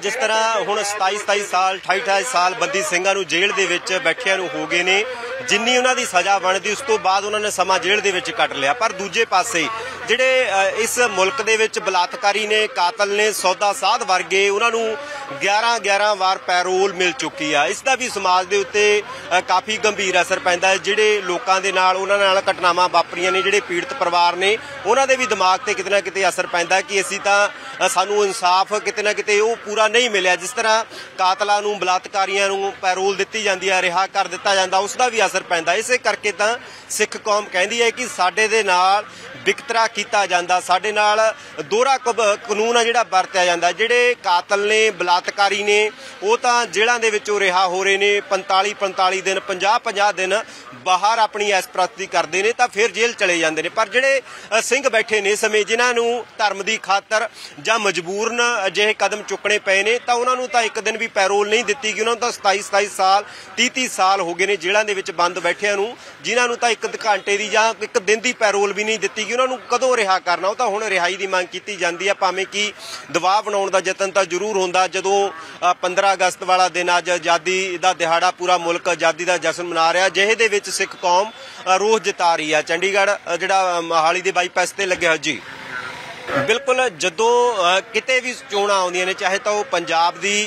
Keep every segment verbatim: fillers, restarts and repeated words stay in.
जिस तरह हुण सताई सताई साल अठाई अठाई साल बंदी ਸਿੰਘਾਂ ਨੂੰ जेल ਦੇ ਵਿੱਚ ਬੈਠਿਆਂ ਨੂੰ ਹੋ ਗਏ ਨੇ, जिन्नी उन्हां दी सज़ा बनदी उस तो बाद उन्होंने समा जेल दे विच कट लिया। पर दूजे पासे जिहड़े इस मुल्क दे विच बलात्कारी ने, कातल ने, सौदा साध वर्गे उन्हां नूं ग्यारह ग्यारह वार पैरोल मिल चुकी है। इसका भी समाज के उत्ते काफ़ी गंभीर असर पैंदा है। जिहड़े लोकां दे नाल उन्हां नाल घटनावां वापरीआं ने, जिहड़े पीड़ित परिवार ने, उन्हां दे भी दिमाग ते किते ना किते असर पैंदा कि असीं तां सानूं इंसाफ किते ना किते वो पूरा नहीं मिलिया। जिस तरह कातलां नूं, बलात्कारियां नूं पैरोल दित्ती जांदी है, रिहा कर दित्ता जांदा, उसका भी असर पैंदा। इसे करके तां सिख कौम कहती है कि साडे दे नाल विकतरा किया जाता, साडे नाल दोहरा कानून आ जिहड़ा वरतिया जाता। जिहड़े कातल ने, बलात्कारी ने, वो तां जेलां दे विचों रिहा हो रहे ने, पंताली पंताली दिन, पचास पचास दिन बाहर अपनी ऐश प्रस्ती करते हैं तो फिर जेल चले जाते हैं। पर जिहड़े सिंह बैठे ने समय जिन्हां नूं धर्म की खातर जां मजबूरन अजिहे कदम चुकने पे ने, तां उन्हां नूं तां एक दिन भी पैरोल नहीं दित्ती गई। उन्हां नूं तां सताई सताई साल तीह तीह साल हो गए ने जेलां दे विच बंद बैठिਆਂ ਨੂੰ, जिन्हां नूं तां एक घंटे की जां एक दिन की पैरोल भी नहीं दित्ती गई। उन्हां नूं कदों रिहा करना, वो तां हुण रिहाई की मांग की जाती है। भावें कि दबाव बनाउण दा यतन तां जरूर हुंदा। जदों पंद्रह अगस्त वाला दिन, अज आज़ादी का दिहाड़ा, पूरा मुल्क आज़ादी का जश्न मना रहा, ਜਿਹੇ ਦੇ ਵਿੱਚ सिख कौम रोह जता रही है। चंडीगढ़ ਜਿਹੜਾ ਮੋਹਾਲੀ ਦੇ ਬਾਈਪਾਸ ਤੇ ਲੱਗਿਆ जी बिल्कुल, जदों किते भी चोणां आउंदियां ने, चाहे तो पंजाब की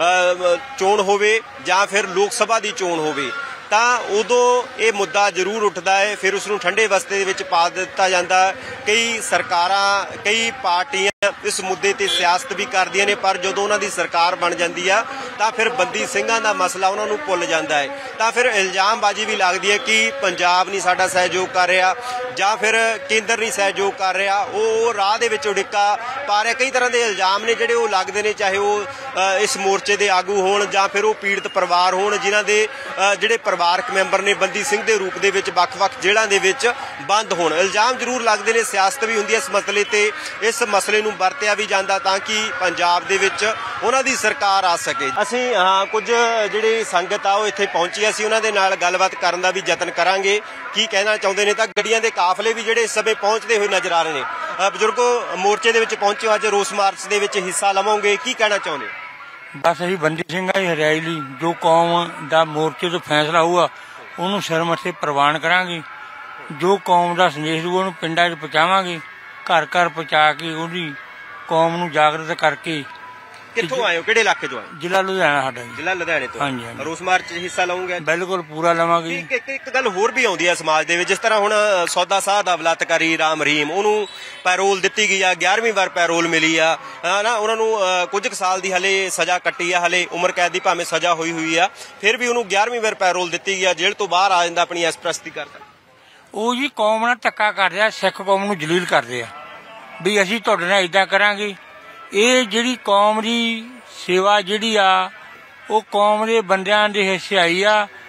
चोण होवे जां फिर लोक सभा की चोण होवे, ਤਾਂ ਉਦੋਂ ਇਹ ਮੁੱਦਾ ਜ਼ਰੂਰ ਉੱਠਦਾ ਹੈ। ਫਿਰ ਉਸ ਨੂੰ ਠੰਡੇ ਬਸਤੇ ਦੇ ਵਿੱਚ ਪਾ ਦਿੱਤਾ ਜਾਂਦਾ। ਕਈ ਸਰਕਾਰਾਂ, ਕਈ ਪਾਰਟੀਆਂ ਇਸ ਮੁੱਦੇ ਤੇ ਸਿਆਸਤ ਵੀ ਕਰਦੀਆਂ ਨੇ, ਪਰ ਜਦੋਂ ਉਹਨਾਂ ਦੀ ਸਰਕਾਰ ਬਣ ਜਾਂਦੀ ਆ ਤਾਂ ਫਿਰ ਬੰਦੀ ਸਿੰਘਾਂ ਦਾ ਮਸਲਾ ਉਹਨਾਂ ਨੂੰ ਭੁੱਲ ਜਾਂਦਾ ਹੈ। ਤਾਂ ਫਿਰ ਇਲਜ਼ਾਮਬਾਜ਼ੀ ਵੀ ਲੱਗਦੀ ਹੈ ਕਿ ਪੰਜਾਬ ਨਹੀਂ ਸਾਡਾ ਸਹਿਯੋਗ ਕਰ ਰਿਹਾ ਜਾਂ ਫਿਰ ਕੇਂਦਰ ਨਹੀਂ ਸਹਿਯੋਗ ਕਰ ਰਿਹਾ। ਉਹ ਰਾਹ ਦੇ ਵਿੱਚ ਉਡੀਕਾ ਪਾ ਰਿਹਾ। ਕਈ ਤਰ੍ਹਾਂ ਦੇ ਇਲਜ਼ਾਮ ਨੇ ਜਿਹੜੇ ਉਹ ਲੱਗਦੇ ਨੇ, ਚਾਹੇ ਉਹ ਇਸ ਮੋਰਚੇ ਦੇ ਆਗੂ ਹੋਣ ਜਾਂ ਫਿਰ ਉਹ ਪੀੜਤ ਪਰਿਵਾਰ ਹੋਣ, ਜਿਨ੍ਹਾਂ ਦੇ ਜਿਹੜੇ ਪਰਿਵਾਰਕ ਮੈਂਬਰ ਨੇ ਬੰਦੀ ਸਿੰਘ ਦੇ ਰੂਪ ਦੇ ਵਿੱਚ ਵੱਖ-ਵੱਖ ਜੇਲ੍ਹਾਂ ਦੇ ਵਿੱਚ ਬੰਦ ਹੋਣ। ਇਲਜ਼ਾਮ ਜ਼ਰੂਰ ਲੱਗਦੇ ਨੇ, ਸਿਆਸਤ ਵੀ ਹੁੰਦੀ ਹੈ ਇਸ ਮਸਲੇ ਤੇ। ਇਸ ਮਸਲੇ ਨੂੰ ਵਰਤਿਆ ਵੀ ਜਾਂਦਾ ਤਾਂ ਕਿ ਪੰਜਾਬ ਦੇ ਵਿੱਚ ਉਹਨਾਂ ਦੀ ਸਰਕਾਰ ਆ ਸਕੇ। ਅਸੀਂ ਹਾਂ ਕੁਝ ਜਿਹੜੀ ਸੰਗਤ ਆ ਉਹ ਇੱਥੇ ਪਹੁੰਚੀ, ਅਸੀਂ ਉਹਨਾਂ ਦੇ ਨਾਲ ਗੱਲਬਾਤ ਕਰਨ ਦਾ ਵੀ ਯਤਨ ਕਰਾਂਗੇ ਕੀ ਕਹਿਣਾ ਚਾਹੁੰਦੇ ਨੇ। ਤਾਂ ਗੱਡੀਆਂ ਦੇ ਕਾਫਲੇ ਵੀ ਜਿਹੜੇ ਇਸ ਸਮੇਂ ਪਹੁੰਚਦੇ ਹੋਏ ਨਜ਼ਰ ਆ ਰਹੇ ਨੇ। ਬਜ਼ੁਰਗੋ, ਮੋਰਚੇ ਦੇ ਵਿੱਚ ਪਹੁੰਚੇ ਹੋ, ਅੱਜ ਰੋਸ ਮਾਰਚ ਦੇ ਵਿੱਚ ਹਿੱਸਾ ਲਵੋਗੇ, ਕੀ ਕਹਿਣਾ ਚਾਹੁੰਦੇ ਹੋ? बस अभी बंदी सिंह की हरियाई लई जो कौम का मोर्चे तो फैसला हुआ उन्होंने सिर मथे प्रवान करांगे। जो कौम का संदेश होगा उन्होंने पिंडां च पहुंचावांगे, घर घर पहुंचा के उहदी कौम नूं जागृत करके। कित्थों आए हो, किहड़े इलाके चों आए? जिला लुधियाना साडा जी। जिला लुधियाने तो? ਹਾਂਜੀ ਹਾਂਜੀ। रोस मार्च च हिस्सा लओगे? बिल्कुल पूरा लवांगे। एक एक एक गल होर भी आउंदी है समाज दे विच, जिस तरह हुण सौदा साह दा बलात्कारी राम रहीम, ਉਹਨੂੰ पैरोल दित्ती गई आ, ग्यारहवीं वार पैरोल मिली आ ना। ਉਹਨਾਂ ਨੂੰ ਕੁਝ ਕੁ ਸਾਲ ਦੀ ਹਲੇ ਸਜ਼ਾ ਕੱਟੀ ਆ, ਹਲੇ ਉਮਰ ਕੈਦ ਦੀ ਭਾਵੇਂ ਸਜ਼ਾ ਹੋਈ ਹੋਈ ਆ, ਫਿਰ ਵੀ ਉਹਨੂੰ ਗਿਆਰਵੀਂ ਵਾਰ ਪੈਰੋਲ ਦਿੱਤੀ ਗਈ ਆ, ਜੇਲ੍ਹ ਤੋਂ ਬਾਹਰ ਆ ਜਾਂਦਾ, ਆਪਣੀ ਐਸਪ੍ਰੈਸਤੀ ਕਰਦਾ। ਉਹ ਜੀ ਕੌਮ ਨਾਲ ਧੱਕਾ ਕਰ ਰਿਹਾ, ਸਿੱਖ ਕੌਮ ਨੂੰ ਜਲੀਲ ਕਰ ਰਿਹਾ ਵੀ ਅਸੀਂ ਤੁਹਾਡੇ ਨਾਲ ਇਦਾਂ ਕਰਾਂਗੇ। ਇਹ ਜਿਹੜੀ ਕੌਮ ਦੀ सेवा जिहड़ी आ वो कौम के बंदियां दे हिस्से आई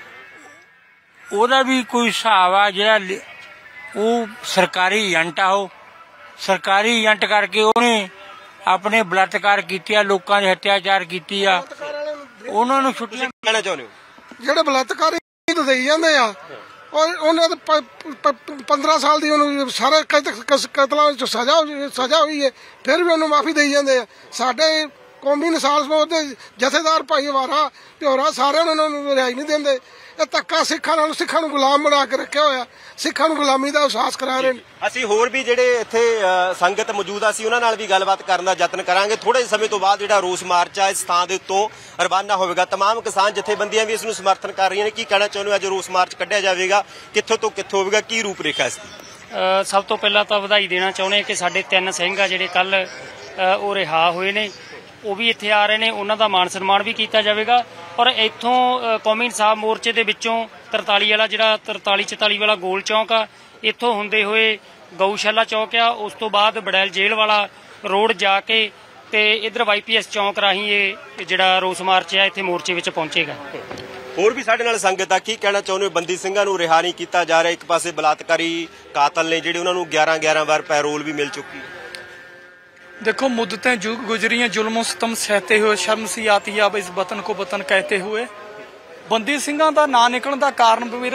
आ, ओहदा भी कोई हिसाब आ जिहड़ा वो सरकारी एजेंट आ, वो सरकारी एजेंट करके उहने अपने बलात्कार कीते, लोकां दे अत्याचार कीती आ, उहनां नूं छुट्टियां कहना चाहुंदे हो? जिहड़े बलात्कारी तो देई जांदे आ, पंद्रह साल की सारे कतलों सजा सजा हुई है, फिर भी उन्होंने माफी दई जाते हैं। साडे कौमी निसाल समूह के जथेदार भाईवारा प्योरा सारे उन्होंने रिहाई नहीं देंगे। धक्का सिखां नाल सिखां नूं गुलाम बना के रखा होया, सिखां नूं गुलामी का एहसास करा रहे हैं। ਅਸੀਂ ਹੋਰ ਵੀ ਜਿਹੜੇ ਇੱਥੇ ਸੰਗਤ ਮੌਜੂਦ ਆ, ਅਸੀਂ ਉਹਨਾਂ ਨਾਲ ਵੀ ਗੱਲਬਾਤ ਕਰਨ ਦਾ ਯਤਨ ਕਰਾਂਗੇ। ਥੋੜੇ ਸਮੇਂ ਤੋਂ ਬਾਅਦ ਜਿਹੜਾ ਰੋਸ ਮਾਰਚ ਆ ਇਸ ਥਾਂ ਦੇ ਉੱਤੋਂ ਰਵਾਨਾ ਹੋਵੇਗਾ। तमाम ਕਿਸਾਨ ਜਥੇਬੰਦੀਆਂ ਵੀ ਇਸ ਨੂੰ ਸਮਰਥਨ ਕਰ ਰਹੀਆਂ ਨੇ। ਕੀ ਕਹਿਣਾ ਚਾਹੁੰਦੇ ਹੋ? ਅੱਜ ਰੋਸ ਮਾਰਚ ਕੱਢਿਆ ਜਾਵੇਗਾ, ਕਿੱਥੋਂ ਤੋਂ ਕਿੱਥੋਂ ਹੋਵੇਗਾ, ਕੀ ਰੂਪ ਰੇਖਾ ਇਸ ਦੀ? ਸਭ ਤੋਂ ਪਹਿਲਾਂ ਤਾਂ ਵਧਾਈ ਦੇਣਾ ਚਾਹੁੰਦੇ ਕਿ ਸਾਡੇ ਤਿੰਨ ਸਿੰਘ ਆ ਜਿਹੜੇ ਕੱਲ ਉਹ ਰਿਹਾ ਹੋਏ ਨੇ, ਉਹ ਵੀ ਇੱਥੇ ਆ ਰਹੇ ਨੇ, ਉਹਨਾਂ ਦਾ ਮਾਣ ਸਨਮਾਨ ਵੀ ਕੀਤਾ ਜਾਵੇਗਾ। ਔਰ ਇੱਥੋਂ ਕੌਮੀ ਇਨਸਾਫ ਮੋਰਚੇ ਦੇ ਵਿੱਚੋਂ ਤਰਤਾਲੀ ਵਾਲਾ ਜਿਹੜਾ ਤਰਤਾਲੀ ਚੁਤਾਲੀ ਵਾਲਾ ਗੋਲ ਚੌਂਕ ਆ, ਇੱਥੋਂ ਹੁੰਦੇ ਹੋਏ ਗਊਸ਼ਾਲਾ ਚੌਕ ਆ, ਉਸ ਤੋਂ ਬਾਅਦ ਬੜੈਲ ਜੇਲ੍ਹ ਵਾਲਾ ਰੋਡ ਜਾ ਕੇ ਤੇ ਇਧਰ ਵਾਈ ਪੀ ਐਸ ਚੌਂਕ ਰਾਹੀਂ ਇਹ ਜਿਹੜਾ ਰੋਸ ਮਾਰਚ ਆ ਇੱਥੇ ਮੋਰਚੇ ਵਿੱਚ ਪਹੁੰਚੇਗਾ। ਹੋਰ ਵੀ ਸਾਡੇ ਨਾਲ ਸੰਗਤ ਆ, ਕੀ ਕਹਿਣਾ ਚਾਹੁੰਦੇ ਹੋ? ਬੰਦੀ ਸਿੰਘਾਂ ਨੂੰ ਰਿਹਾ ਨਹੀਂ ਕੀਤਾ ਜਾ ਰਿਹਾ, ਇੱਕ ਪਾਸੇ ਬਲਾਤਕਾਰੀ ਕਾਤਲ ਨੇ ਜਿਹੜੇ ਉਹਨਾਂ ਨੂੰ ਗਿਆਰਾਂ ਗਿਆਰਾਂ ਵਾਰ ਪੈਰੋਲ भी मिल चुकी है। देखो मुद्दतें जुग गुजरी हैं, जुल्म सितम सहते हुए शर्म सी आती है अब इस वतन को वतन कहते हुए। ਬੰਦੀ ਸਿੰਘਾਂ ਦਾ ਨਾਂ ਨਿਕਲਣ ਦਾ ਕਾਰਨ ਵੀਰ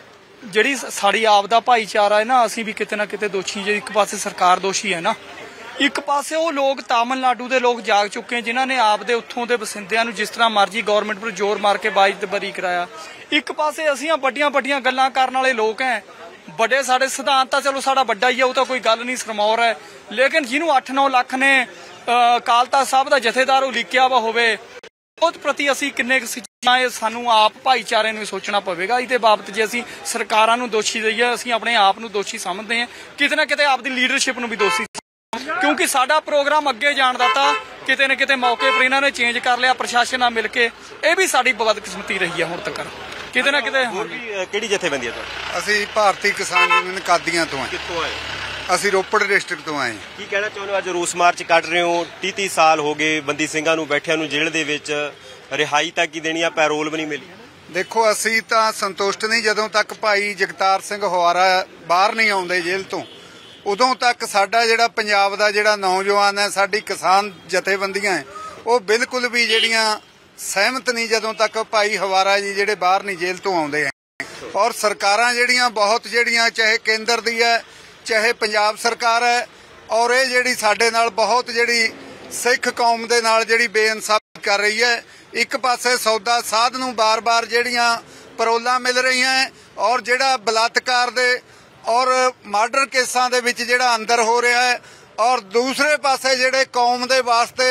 ਜਿਹੜੀ ਸਾਡੀ ਆਪ ਦਾ ਭਾਈਚਾਰਾ ਹੈ ਨਾ, ਅਸੀਂ ਵੀ ਕਿਤੇ ਨਾ ਕਿਤੇ ਦੋਸ਼ੀ, ਜੇ ਇੱਕ ਪਾਸੇ ਸਰਕਾਰ ਦੋਸ਼ੀ ਹੈ ਨਾ, ਇੱਕ ਪਾਸੇ ਉਹ ਲੋਕ ਤਾਮਿਲਨਾਡੂ ਦੇ ਲੋਕ ਜਾਗ ਚੁੱਕੇ ਜਿਨ੍ਹਾਂ ਨੇ ਆਪਦੇ ਉੱਥੋਂ ਦੇ ਵਸਿੰਦਿਆਂ ਨੂੰ ਜਿਸ ਤਰ੍ਹਾਂ ਮਰਜ਼ੀ ਗਵਰਨਮੈਂਟ ਪਰ ਜ਼ੋਰ ਮਾਰ ਕੇ ਬਾਈਜ ਤੇ ਬਰੀ ਕਰਾਇਆ। ਇੱਕ ਪਾਸੇ ਅਸੀਂ ਆ ਵੱਡੀਆਂ ਵੱਡੀਆਂ ਗੱਲਾਂ ਕਰਨ ਵਾਲੇ ਲੋਕ ਹੈ, ਵੱਡੇ ਸਾਡੇ ਸਿਧਾਂਤ ਤਾਂ ਚਲੋ ਸਾਡਾ ਵੱਡਾ ਹੀ ਹੈ, ਉਹ ਤਾਂ ਕੋਈ ਗੱਲ ਨਹੀਂ, ਸਰਮੌਰ ਹੈ, ਲੇਕਿਨ ਜਿਹਨੂੰ ਅੱਠ ਨੌ ਲੱਖ ਨੇ ਅਕਾਲ ਤਖ਼ਤ ਸਾਹਿਬ ਦਾ ਜਥੇਦਾਰ ਉਲੀਕਿਆ ਵਾ ਹੋਵੇ, ਉਹਦੇ ਪ੍ਰਤੀ ਅਸੀਂ ਕਿੰਨੇ ਕੁ ਇਹ ਸਾਨੂੰ ਆਪ ਭਾਈਚਾਰੇ ਨੂੰ ਸੋਚਣਾ ਪਵੇਗਾ। ਇਹਦੇ ਬਾਬਤ ਜੇ ਅਸੀਂ ਸਰਕਾਰਾਂ ਨੂੰ ਦੋਸ਼ੀ ਦਈਏ, ਅਸੀਂ ਆਪਣੇ ਆਪ ਨੂੰ ਦੋਸ਼ੀ ਸਮਝਦੇ ਹਾਂ, ਕਿਤੇ ਨਾ ਕਿਤੇ ਆਪਦੀ ਲੀਡਰਸ਼ਿਪ ਨੂੰ ਵੀ ਦੋਸ਼ੀ, ਕਿਉਂਕਿ ਸਾਡਾ ਪ੍ਰੋਗਰਾਮ ਅੱਗੇ ਜਾਣ ਦਾ ਤਾਂ ਕਿਤੇ ਨਾ ਕਿਤੇ ਮੌਕੇ ਪਰ ਇਹਨਾਂ ਨੇ ਚੇਂਜ ਕਰ ਲਿਆ ਪ੍ਰਸ਼ਾਸਨ ਨਾਲ ਮਿਲ ਕੇ। ਇਹ ਵੀ ਸਾਡੀ ਬਦਕਿਸਮਤੀ ਰਹੀ ਹੈ ਹੁਣ ਤੱਕ ਕਿਤੇ ਨਾ ਕਿਤੇ। ਕਿਹੜੀ ਜਥੇਬੰਦੀ ਹੈ ਤੁਹਾਡੀ? ਅਸੀਂ ਭਾਰਤੀ ਕਿਸਾਨ ਯੂਨੀਅਨ ਕਾਦੀਆਂ ਤੋਂ ਆਏ। ਕਿੱਥੋਂ ਆਏ? ਅਸੀਂ ਰੋਪੜ ਡਿਸਟ੍ਰਿਕਟ ਤੋਂ ਆਏ। ਕੀ ਕਹਿਣਾ ਚਾਹੁੰਦੇ ਹੋ? ਅੱਜ ਰੋਸ ਮਾਰਚ ਕੱਢ ਰਹੇ ਹੋ, ਤੀਹ ਤੀਹ ਸਾਲ ਹੋ ਗਏ ਬੰਦੀ ਸਿੰਘਾਂ ਨੂੰ ਬੈਠਿਆਂ ਨੂੰ ਜੇਲ੍ਹ ਦੇ ਵਿੱਚ, ਰਿਹਾਈ ਤੱਕ ਹੀ ਦੇਣੀ ਆ, ਪੈਰੋਲ ਵੀ ਨਹੀਂ ਮਿਲੀ। ਦੇਖੋ ਅਸੀਂ ਤਾਂ ਸੰਤੁਸ਼ਟ ਨਹੀਂ ਜਦੋਂ ਤੱਕ ਭਾਈ ਜਗਤਾਰ ਸਿੰਘ ਹਵਾਰਾ ਬਾਹਰ ਨਹੀਂ ਆਉਂਦੇ ਜੇਲ੍ਹ ਤੋਂ, ਉਦੋਂ ਤੱਕ ਸਾਡਾ ਜਿਹੜਾ ਪੰਜਾਬ ਦਾ ਜਿਹੜਾ ਨੌਜਵਾਨ ਹੈ, ਸਾਡੀ ਕਿਸਾਨ ਜਥੇਬੰਦੀਆਂ ਹੈ, ਉਹ ਬਿਲਕੁਲ ਵੀ ਜਿਹੜੀਆਂ ਸਹਿਮਤ ਨਹੀਂ ਜਦੋਂ ਤੱਕ ਭਾਈ ਹਵਾਰਾ ਜੀ ਜਿਹੜੇ ਬਾਹਰ ਨਹੀਂ ਜੇਲ੍ਹ ਤੋਂ ਆਉਂਦੇ ਹੈ। ਔਰ ਸਰਕਾਰਾਂ ਜਿਹੜੀਆਂ ਬਹੁਤ ਜਿਹੜੀਆਂ ਚਾਹੇ ਕੇਂਦਰ ਦੀ ਹੈ ਚਾਹੇ ਪੰਜਾਬ ਸਰਕਾਰ ਹੈ, ਔਰ ਇਹ ਜਿਹੜੀ ਸਾਡੇ ਨਾਲ ਬਹੁਤ ਜਿਹੜੀ ਸਿੱਖ ਕੌਮ ਦੇ ਨਾਲ ਜਿਹੜੀ ਬੇਇਨਸਾਫੀ ਕਰ ਰਹੀ ਹੈ। ਇੱਕ ਪਾਸੇ ਸੌਦਾ ਸਾਧ ਨੂੰ ਬਾਰ-ਬਾਰ ਜਿਹੜੀਆਂ ਪਰੋਲਾਂ ਮਿਲ ਰਹੀਆਂ ਹੈ, ਔਰ ਜਿਹੜਾ ਬਲਾਤਕਾਰ ਦੇ ਔਰ ਮਰਡਰ ਕੇਸਾਂ ਦੇ ਵਿੱਚ ਜਿਹੜਾ ਅੰਦਰ ਹੋ ਰਿਹਾ ਹੈ, ਔਰ ਦੂਸਰੇ ਪਾਸੇ ਜਿਹੜੇ ਕੌਮ ਦੇ ਵਾਸਤੇ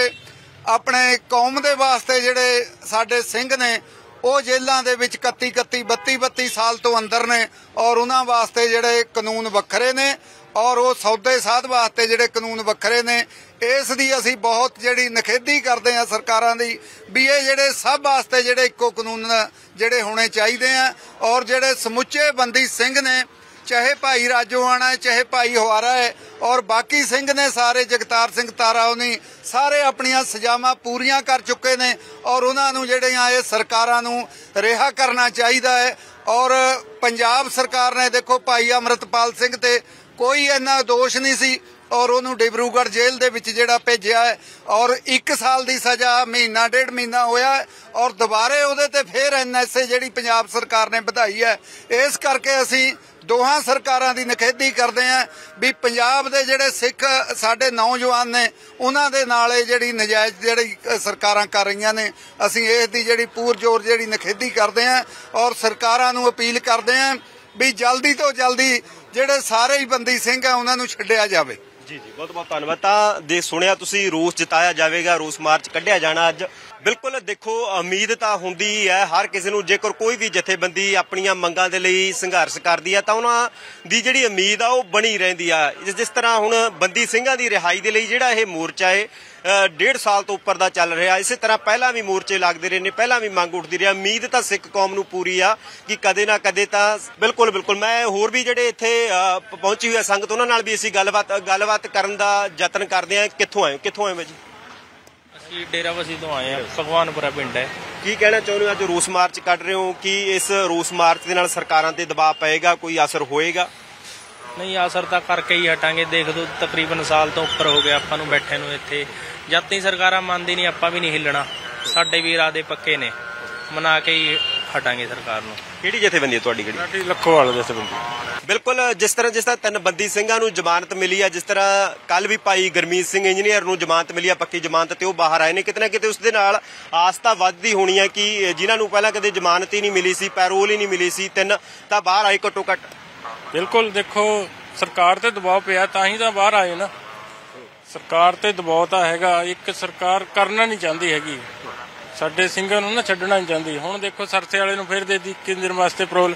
ਆਪਣੇ ਕੌਮ ਦੇ ਵਾਸਤੇ ਜਿਹੜੇ ਸਾਡੇ ਸਿੰਘ ਨੇ ਉਹ ਜੇਲ੍ਹਾਂ ਦੇ ਵਿੱਚ ਇਕੱਤੀ ਇਕੱਤੀ ਬੱਤੀ ਬੱਤੀ ਸਾਲ ਤੋਂ ਅੰਦਰ ਨੇ, ਔਰ ਉਹਨਾਂ ਵਾਸਤੇ ਜਿਹੜੇ ਕਾਨੂੰਨ ਵੱਖਰੇ ਨੇ, ਔਰ ਉਹ ਸੌਦੇ ਸਾਧ ਵਾਸਤੇ ਜਿਹੜੇ ਕਾਨੂੰਨ ਵੱਖਰੇ ਨੇ। ਇਸ ਦੀ ਅਸੀਂ ਬਹੁਤ ਜਿਹੜੀ ਨਿਖੇਧੀ ਕਰਦੇ ਹਾਂ ਸਰਕਾਰਾਂ ਦੀ, ਵੀ ਇਹ ਜਿਹੜੇ ਸਭ ਵਾਸਤੇ ਜਿਹੜੇ ਇੱਕੋ ਕਾਨੂੰਨ ਜਿਹੜੇ ਹੋਣੇ ਚਾਹੀਦੇ ਆ। ਔਰ ਜਿਹੜੇ ਸਮੁੱਚੇ ਬੰਦੀ ਸਿੰਘ ਨੇ, ਚਾਹੇ ਭਾਈ ਰਾਜੋਆਣਾ ਹੈ ਚਾਹੇ ਭਾਈ ਹਵਾਰਾ ਹੈ, ਔਰ ਬਾਕੀ ਸਿੰਘ ਨੇ ਸਾਰੇ, ਜਗਤਾਰ ਸਿੰਘ ਤਾਰਾ ਉਹਨੀ ਸਾਰੇ ਆਪਣੀਆਂ ਸਜ਼ਾਵਾਂ ਪੂਰੀਆਂ ਕਰ ਚੁੱਕੇ ਨੇ, ਔਰ ਉਹਨਾਂ ਨੂੰ ਜਿਹੜੀਆਂ ਇਹ ਸਰਕਾਰਾਂ ਨੂੰ ਰਿਹਾ ਕਰਨਾ ਚਾਹੀਦਾ ਹੈ। ਔਰ ਪੰਜਾਬ ਸਰਕਾਰ ਨੇ ਦੇਖੋ ਭਾਈ ਅਮਰਤਪਾਲ ਸਿੰਘ ਤੇ ਕੋਈ ਇੰਨਾ ਦੋਸ਼ ਨਹੀਂ ਸੀ, ਔਰ ਉਹਨੂੰ ਡਿਬਰੂਗੜ੍ਹ ਜੇਲ੍ਹ ਦੇ ਵਿੱਚ ਜਿਹੜਾ ਭੇਜਿਆ ਹੈ, ਔਰ ਇੱਕ ਸਾਲ ਦੀ ਸਜ਼ਾ ਮਹੀਨਾ ਡੇਢ ਮਹੀਨਾ ਹੋਇਆ, ਔਰ ਦੁਬਾਰੇ ਉਹਦੇ ਤੇ ਫਿਰ ਐਨ ਐਸ ਏ ਜਿਹੜੀ ਪੰਜਾਬ ਸਰਕਾਰ ਨੇ ਵਧਾਈ ਹੈ। ਇਸ ਕਰਕੇ ਅਸੀਂ ਦੋਹਾਂ ਸਰਕਾਰਾਂ ਦੀ ਨਿਖੇਧੀ ਕਰਦੇ ਹਾਂ ਵੀ ਪੰਜਾਬ ਦੇ ਜਿਹੜੇ ਸਿੱਖ ਸਾਡੇ ਨੌਜਵਾਨ ਨੇ ਉਹਨਾਂ ਦੇ ਨਾਲ ਇਹ ਜਿਹੜੀ ਨਜਾਇਜ਼ ਜਿਹੜੀ ਸਰਕਾਰਾਂ ਕਰ ਰਹੀਆਂ ਨੇ, ਅਸੀਂ ਇਸ ਦੀ ਜਿਹੜੀ ਪੂਰਜੋਰ ਜਿਹੜੀ ਨਿਖੇਧੀ ਕਰਦੇ ਹਾਂ, ਔਰ ਸਰਕਾਰਾਂ ਨੂੰ ਅਪੀਲ ਕਰਦੇ ਹਾਂ ਵੀ ਜਲਦੀ ਤੋਂ ਜਲਦੀ ਜਿਹੜੇ ਸਾਰੇ ਹੀ ਬੰਦੀ ਸਿੰਘ ਆ ਉਹਨਾਂ ਨੂੰ ਛੱਡਿਆ ਜਾਵੇ। ਜੀ ਜੀ ਬਹੁਤ ਬਹੁਤ ਧੰਨਵਾਦ। ਤਾਂ ਦੇ ਸੁਣਿਆ ਤੁਸੀਂ, ਰੋਸ ਜਤਾਇਆ ਜਾਵੇਗਾ, ਰੋਸ ਮਾਰਚ ਕੱਢਿਆ ਜਾਣਾ ਅੱਜ। ਬਿਲਕੁਲ ਦੇਖੋ, ਉਮੀਦ ਤਾਂ ਹੁੰਦੀ ਹੈ ਹਰ ਕਿਸੇ ਨੂੰ, ਜੇਕਰ ਕੋਈ ਵੀ ਜਥੇਬੰਦੀ ਆਪਣੀਆਂ ਮੰਗਾਂ ਦੇ ਲਈ ਸੰਘਰਸ਼ ਕਰਦੀ ਹੈ ਤਾਂ ਉਹਨਾਂ ਦੀ ਜਿਹੜੀ ਉਮੀਦ ਆ ਉਹ ਬਣੀ ਰਹਿੰਦੀ ਆ। ਜਿਸ ਤਰ੍ਹਾਂ ਹੁਣ ਬੰਦੀ ਸਿੰਘਾਂ ਦੀ ਰਿਹਾਈ ਦੇ ਲਈ ਜਿਹੜਾ ਇਹ ਮੋਰਚਾ ਹੈ ਡੇਢ ਸਾਲ ਤੋਂ ਉੱਪਰ ਦਾ ਚੱਲ ਰਿਹਾ, ਇਸੇ ਤਰ੍ਹਾਂ ਪਹਿਲਾਂ ਵੀ ਮੋਰਚੇ ਲੱਗਦੇ ਰਹੇ ਨੇ, ਪਹਿਲਾਂ ਵੀ ਮੰਗ ਉੱਠਦੀ ਰਹੀ। ਉਮੀਦ ਤਾਂ ਸਿੱਖ ਕੌਮ ਨੂੰ ਪੂਰੀ ਆ ਕਿ ਕਦੇ ਨਾ ਕਦੇ ਤਾਂ ਬਿਲਕੁਲ ਬਿਲਕੁਲ ਮੈਂ ਹੋਰ ਵੀ ਜਿਹੜੇ ਇੱਥੇ ਪਹੁੰਚੀ ਹੋਈ ਸੰਗਤ ਉਹਨਾਂ ਨਾਲ ਵੀ ਅਸੀਂ ਗੱਲਬਾਤ ਗੱਲਬਾਤ ਕਰਨ ਦਾ ਯਤਨ ਕਰਦੇ ਹਾਂ। ਕਿੱਥੋਂ ਆਏ ਕਿੱਥੋਂ ਆਏ ਬਾਈ ਜੀ? ਅਸੀਂ ਡੇਰਾਬੱਸੀ ਤੋਂ ਆਏ ਹਾਂ, ਭਗਵਾਨਪੁਰਾ ਪਿੰਡ ਹੈ। ਕੀ ਕਹਿਣਾ ਚਾਹੁੰਦੇ ਹੋ? ਅੱਜ ਰੋਸ ਮਾਰਚ ਕੱਢ ਰਹੇ ਹੋ, ਕਿ ਇਸ ਰੋਸ ਮਾਰਚ ਦੇ ਨਾਲ ਸਰਕਾਰਾਂ ਤੇ ਦਬਾਅ ਪਏਗਾ, ਕੋਈ ਅਸਰ ਹੋਏਗਾ? ਨਹੀਂ, ਅਸਰ ਤਾਂ ਕਰਕੇ ਹੀ ਹਟਾਂਗੇ। ਦੇਖ ਦੋ ਤਕਰੀਬਨ ਸਾਲ ਤੋਂ ਉੱਪਰ ਹੋ ਗਿਆ ਆਪਾਂ ਨੂੰ ਬੈਠੇ ਨੂੰ ਇੱਥੇ। ਜਦ ਤੱਕ ਸਰਕਾਰਾਂ ਮੰਨਦੀ ਨਹੀਂ ਆਪਾਂ ਵੀ ਨਹੀਂ ਹਿੱਲਣਾ। ਸਾਡੇ ਵੀ ਇਰਾਦੇ ਪੱਕੇ ਨੇ, ਮਨਾ ਕੇ ਹੀ ਹਟਾਂਗੇ ਸਰਕਾਰ ਨੂੰ। ਕਿਹੜੀ ਜਥੇਬੰਦੀ ਹੈ ਤੁਹਾਡੀ? ਕਿਹੜੀ? ਸਾਡੀ ਲੱਖੋਵਾਲ ਜਥੇਬੰਦੀ। ਬਿਲਕੁਲ, ਜਿਸ ਤਰ੍ਹਾਂ ਜਿਸ ਤਰ੍ਹਾਂ ਤਿੰਨ ਬੰਦੀ ਸਿੰਘਾਂ ਨੂੰ ਜ਼ਮਾਨਤ ਮਿਲੀ ਹੈ, ਜਿਸ ਤਰ੍ਹਾਂ ਕੱਲ ਵੀ ਭਾਈ ਗੁਰਮੀਤ ਸਿੰਘ ਇੰਜੀਨੀਅਰ ਨੂੰ ਜ਼ਮਾਨਤ ਮਿਲੀ ਹੈ, ਪੱਕੀ ਜ਼ਮਾਨਤ, ਤੇ ਉਹ ਬਾਹਰ ਆਏ ਨੇ, ਕਿਤੇ ਨਾ ਕਿਤੇ ਉਸ ਦੇ ਨਾਲ ਆਸ ਤਾਂ ਵੱਧਦੀ ਹੋਣੀ ਹੈ ਕਿ ਜਿਨ੍ਹਾਂ ਨੂੰ ਪਹਿਲਾਂ ਕਦੇ ਜ਼ਮਾਨਤ ਹੀ ਨਹੀਂ ਮਿਲੀ ਸੀ, ਪੈਰੋਲ ਹੀ ਨਹੀਂ ਮਿਲੀ ਸੀ, ਤਿੰਨ ਤਾਂ ਬਾਹਰ ਆਏ ਘੱਟੋ ਘੱਟ। ਬਿਲਕੁਲ, ਦੇਖੋ ਸਰਕਾਰ ਤੇ ਦਬਾਅ ਪਿਆ ਤਾਂ ਹੀ ਤਾਂ ਬਾਹਰ ਆਏ ਨਾ। ਸਰਕਾਰ ਤੇ ਦਬਾਅ ਤਾਂ ਹੈਗਾ, ਇੱਕ ਸਰਕਾਰ ਕਰਨਾ ਨਹੀਂ ਚਾਹੁੰਦੀ ਹੈਗੀ, ਸਾਡੇ ਸਿੰਘਾਂ ਨੂੰ ਨਾ ਛੱਡਣਾ ਨਹੀਂ ਚਾਹੁੰਦੀ। ਹੁਣ ਦੇਖੋ ਸਰਸੇ ਵਾਲੇ ਨੂੰ ਫਿਰ ਦੇ ਦਿੱਤੀ ਕਿੰਨੇ ਦਿਨ ਵਾਸਤੇ ਪਰੋਲ।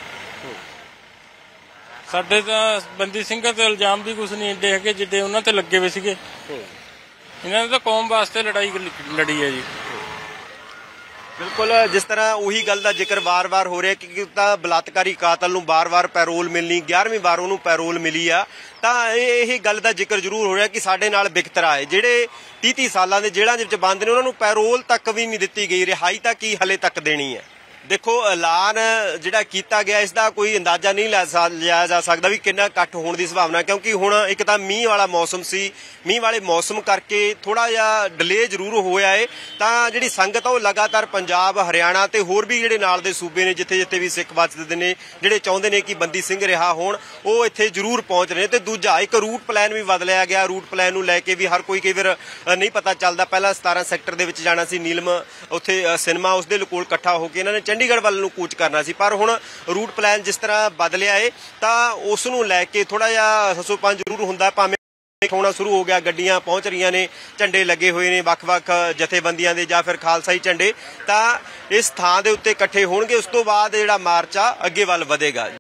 ਸਾਡੇ ਤਾਂ ਬੰਦੀ ਸਿੰਘਾਂ ਤੇ ਇਲਜ਼ਾਮ ਵੀ ਕੁਛ ਨਹੀਂ ਏਡੇ ਹੈਗੇ ਜਿੱਡੇ ਉਹਨਾਂ ਤੇ ਲੱਗੇ ਹੋਏ ਸੀਗੇ। ਇਹਨਾਂ ਨੇ ਤਾਂ ਕੌਮ ਵਾਸਤੇ ਲੜਾਈ ਲੜੀ ਹੈ ਜੀ। ਬਿਲਕੁਲ, ਜਿਸ ਤਰ੍ਹਾਂ ਉਹੀ ਗੱਲ ਦਾ ਜ਼ਿਕਰ ਵਾਰ-ਵਾਰ ਹੋ ਰਿਹਾ ਕਿ ਤਾਂ ਬਲਾਤਕਾਰੀ ਕਾਤਲ ਨੂੰ ਵਾਰ-ਵਾਰ ਪੈਰੋਲ ਮਿਲਣੀ, ਗਿਆਰਵੀਂ ਵਾਰ ਉਹਨੂੰ ਪੈਰੋਲ ਮਿਲੀ ਆ, ਤਾਂ ਇਹ ਗੱਲ ਦਾ ਜ਼ਿਕਰ ਜ਼ਰੂਰ ਹੋ ਰਿਹਾ ਕਿ ਸਾਡੇ ਨਾਲ ਵਿਤਕਰਾ ਹੈ। ਜਿਹੜੇ ਤੀਹ ਤੀਹ ਸਾਲਾਂ ਦੇ ਜੇਲ੍ਹਾਂ ਦੇ ਵਿੱਚ ਬੰਦ ਨੇ ਉਹਨਾਂ ਨੂੰ ਪੈਰੋਲ ਤੱਕ ਵੀ ਨਹੀਂ ਦਿੱਤੀ ਗਈ, ਰਿਹਾਈ ਤੱਕ ਹੀ ਹਲੇ ਤੱਕ ਦੇਣੀ ਹੈ। ਦੇਖੋ ਐਲਾਨ ਜਿਹੜਾ ਕੀਤਾ ਗਿਆ ਇਸ ਦਾ ਕੋਈ ਅੰਦਾਜ਼ਾ ਨਹੀਂ ਲਾਇਆ ਜਾ ਸਕਦਾ ਵੀ ਕਿੰਨਾ ਇਕੱਠ ਹੋਣ ਦੀ ਸੰਭਾਵਨਾ, ਕਿਉਂਕਿ ਹੁਣ ਇੱਕ ਤਾਂ ਮੀਂਹ ਵਾਲਾ ਮੌਸਮ ਸੀ, ਮੀਂਹ ਵਾਲੇ ਮੌਸਮ ਕਰਕੇ ਥੋੜਾ ਜਿਹਾ ਡਿਲੇ ਜ਼ਰੂਰ ਹੋਇਆ ਏ। ਤਾਂ ਜਿਹੜੀ ਸੰਗਤ ਆ ਉਹ ਲਗਾਤਾਰ ਪੰਜਾਬ, ਹਰਿਆਣਾ ਤੇ ਹੋਰ ਵੀ ਜਿਹੜੇ ਨਾਲ ਦੇ ਸੂਬੇ ਨੇ ਜਿੱਥੇ ਜਿੱਥੇ ਵੀ ਸਿੱਖ ਵੱਸਦੇ ਨੇ, ਜਿਹੜੇ ਚਾਹੁੰਦੇ ਨੇ ਕਿ ਬੰਦੀ ਸਿੰਘ ਰਿਹਾ ਹੋਣ, ਉਹ ਇੱਥੇ ਜ਼ਰੂਰ ਪਹੁੰਚ ਰਹੇ ਨੇ। ਤੇ ਦੂਜਾ ਇੱਕ ਰੂਟ ਪਲਾਨ ਵੀ ਬਦਲਿਆ ਗਿਆ। ਰੂਟ ਪਲਾਨ ਨੂੰ ਲੈ ਕੇ ਵੀ ਹਰ ਕੋਈ ਕਈ ਵਾਰ ਨਹੀਂ ਪਤਾ ਚੱਲਦਾ। ਪਹਿਲਾਂ ਸਤਾਰਾਂ ਸੈਕਟਰ ਦੇ ਵਿੱਚ ਜਾਣਾ ਸੀ, ਨੀਲਮ ਉੱਥੇ ਸਿਨੇਮਾ ਉਸਦੇ ਕੋਲ ਇਕੱਠਾ ਹੋ ਕੇ ਇਹਨਾਂ ਨੇ ਚੰਡੀਗੜ੍ਹ ਵੱਲ ਨੂੰ ਕੂਚ ਕਰਨਾ ਸੀ, ਪਰ ਹੁਣ ਰੂਟ ਪਲਾਨ ਜਿਸ ਤਰ੍ਹਾਂ ਬਦਲਿਆ ਏ ਤਾਂ ਉਸ ਨੂੰ ਲੈ ਕੇ ਥੋੜਾ ਜਿਹਾ ਸਸੋ ਪੰਜ ਜ਼ਰੂਰ ਹੁੰਦਾ। ਭਾਵੇਂ ਹੋਣਾ ਸ਼ੁਰੂ ਹੋ ਗਿਆ, ਗੱਡੀਆਂ ਪਹੁੰਚ ਰਹੀਆਂ ਨੇ, ਝੰਡੇ ਲੱਗੇ ਹੋਏ ਨੇ ਵੱਖ-ਵੱਖ ਜਥੇਬੰਦੀਆਂ ਦੇ ਜਾਂ ਫਿਰ ਖਾਲਸਾਈ ਝੰਡੇ, ਤਾਂ ਇਸ ਥਾਂ ਦੇ ਉੱਤੇ ਇਕੱਠੇ ਹੋਣਗੇ। ਉਸ ਤੋਂ ਬਾਅਦ ਜਿਹੜਾ ਮਾਰਚ ਆ ਅੱਗੇ ਵੱਲ ਵਧੇਗਾ।